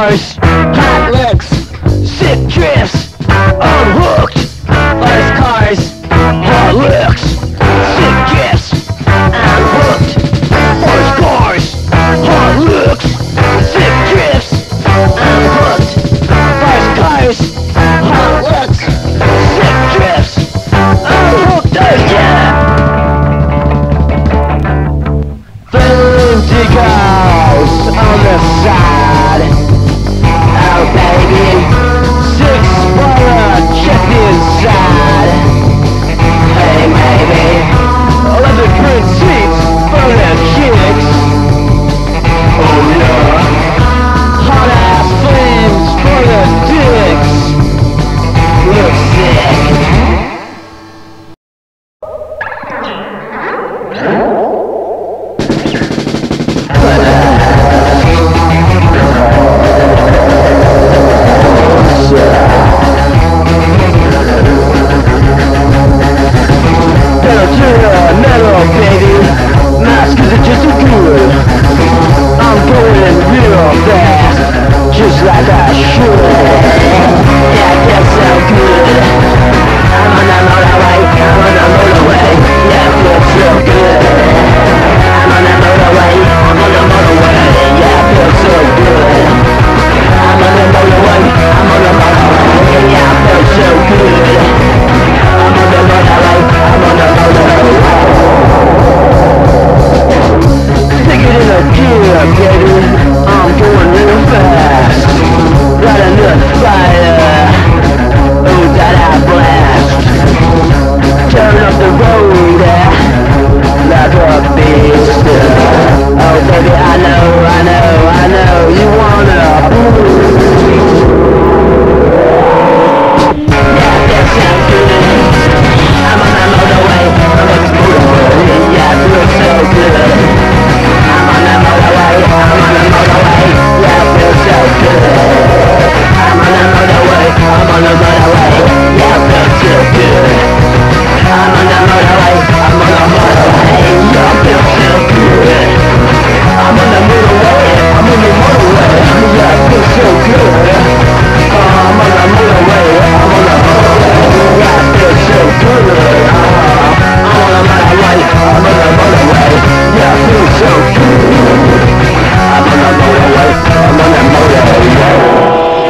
cars, hot looks, sick drifts, unhooked. Fast cars, hot looks, sick drifts, unhooked. Fast cars, hot looks, sick drifts, unhooked. Fast cars, hot looks, sick drifts, unhooked. Empty girls on the side. Oh baby, 6 for a check inside. Hey maybe, leather print seats for the chicks. Oh yeah, hot ass flames for the dicks. Look sick. Just like I should. Yeah, I feel so good. I'm on the motorway, I'm on the motorway. Yeah, I feel so good. I'm on the motorway, I'm on the motorway. Yeah, I feel so good. I'm on the motorway, I'm on the motorway. Yeah, I feel so good. I'm on the motorway, I'm on the motorway. Take it in a gear, baby. I'm going real fast. Right under the fire. Oh, that I blast. Turn up the road like a beast. Oh, baby, I know you wanna. Yeah, that sounds good. I'm on the motorway. I'm on the motorway. Yeah, it feels so good. I'm on the motorway. I'm on the motorway. Yeah, it feels so good. I'm on the motorway. I'm on the motorway. Yeah, it feels so good. I'm on the motorway. I'm on the motorway. Yeah, it feels so good. I'm on the motorway. I'm on the motorway. Yeah, it feels so good. I'm on the motorway. I'm on the motorway. Yeah, it feels so good. I'm on the motorway. I'm on the motorway. Yeah, it feels so good. I'm on the motorway. I'm on the motorway.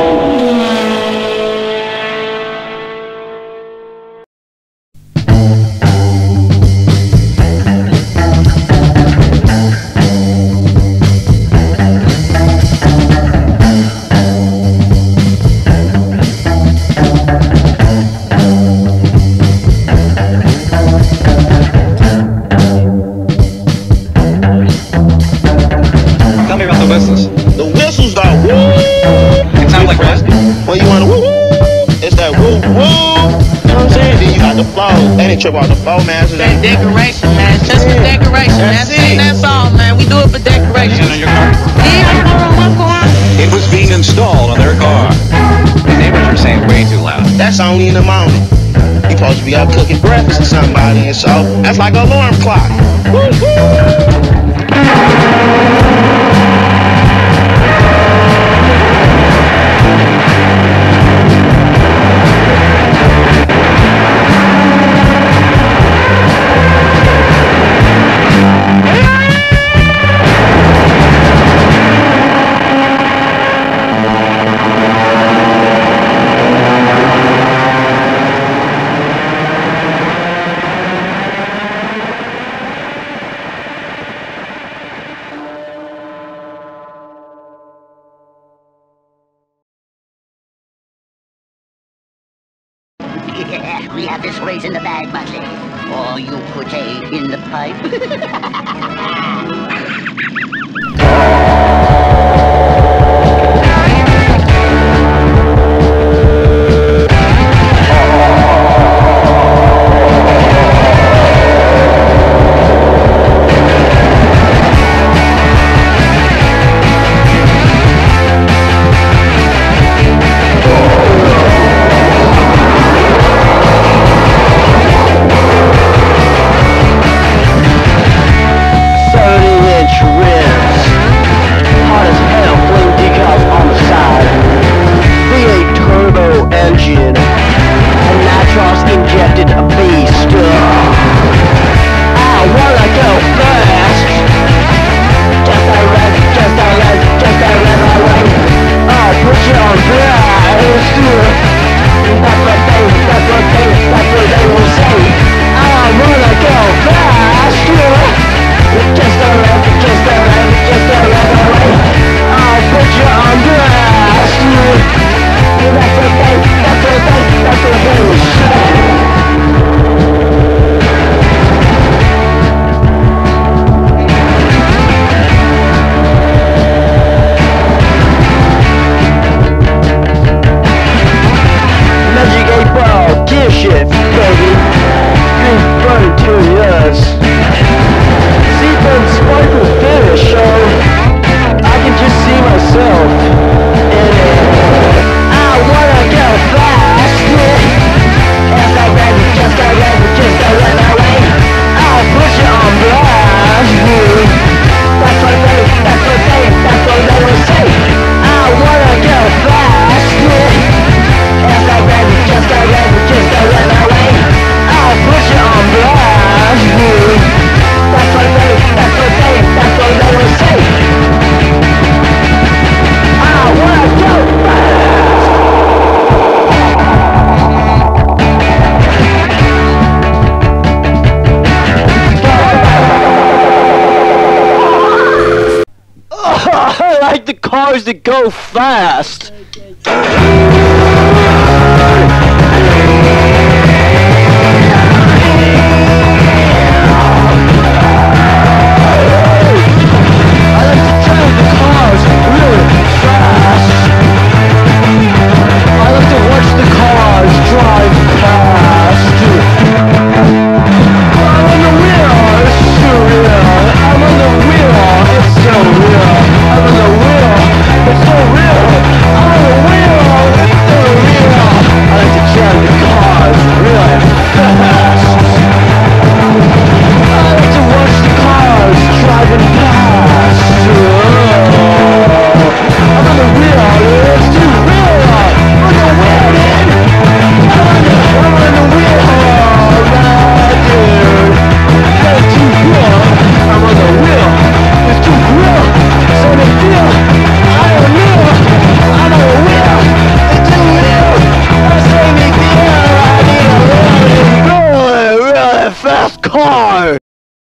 Tell me about the whistles. The whistles are woo. It sounds like what? When you wanna woo woo, it's that woo woo. You know what I'm saying? Then you got the flow. They didn't trip off the flow, man. So That decoration, man. Just for decoration. That's all, man. We do it for decoration. On your car? Yeah, I know what's going on. It was being installed on their car. The neighbors were saying way too loud. that's only in the morning. You supposed to be up cooking breakfast for somebody, and so that's like an alarm clock. Woo woo. Yeah, we have this race in the bag, Buckley. Or you put a in the pipe. Rim supposed to go fast.